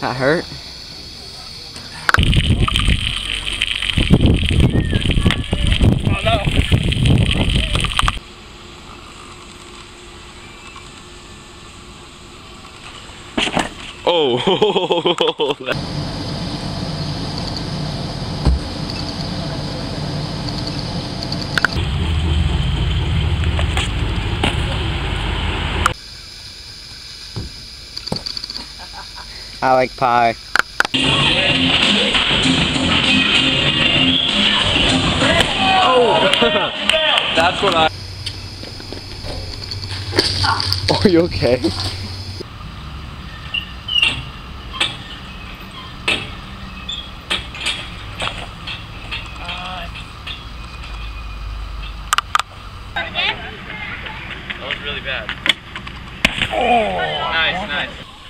That hurt? Oh no! Oh! I like pie. Oh! That's what I... Are you okay? That was really bad. Oh! Nice, nice.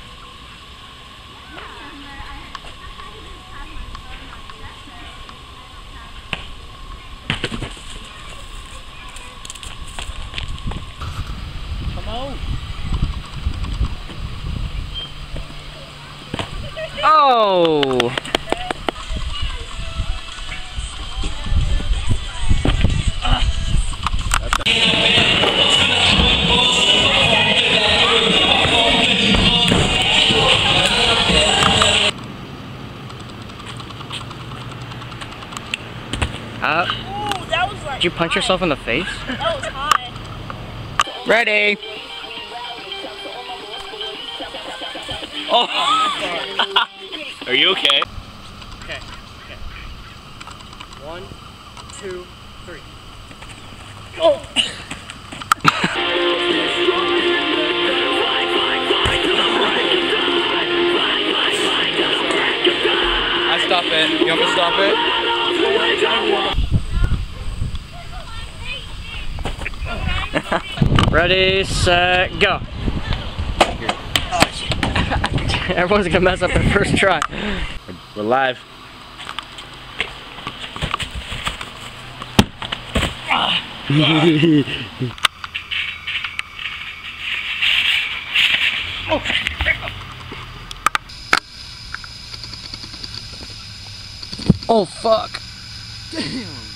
Come on. Oh! Ooh, that was like Did you punch hot. yourself in the face? That was hot. Ready? Oh! Are you okay? Okay. 1, 2, 3. Oh! I stop it. You want me to stop it? Ready, set, go. Everyone's gonna mess up their first try. We're live. Oh fuck. Damn.